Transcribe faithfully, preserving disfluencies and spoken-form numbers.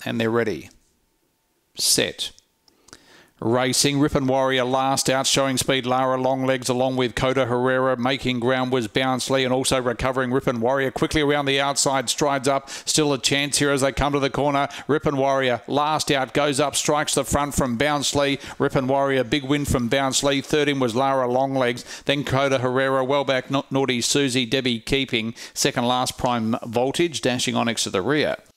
and they're ready. Set. Racing, Rippin' Warrior last out, showing speed. Lara Longlegs along with Coda Herrera. Making ground was Bounceley, and also recovering Rippin' Warrior. Quickly around the outside, strides up. Still a chance here as they come to the corner. Rippin' Warrior last out, goes up, strikes the front from Bounceley. Rippin' Warrior, big win from Bounceley. Third in was Lara Longlegs. Then Coda Herrera, well back, Naughty Susie, Debbie keeping. Second last, Prime Voltage, dashing Onyx to the rear.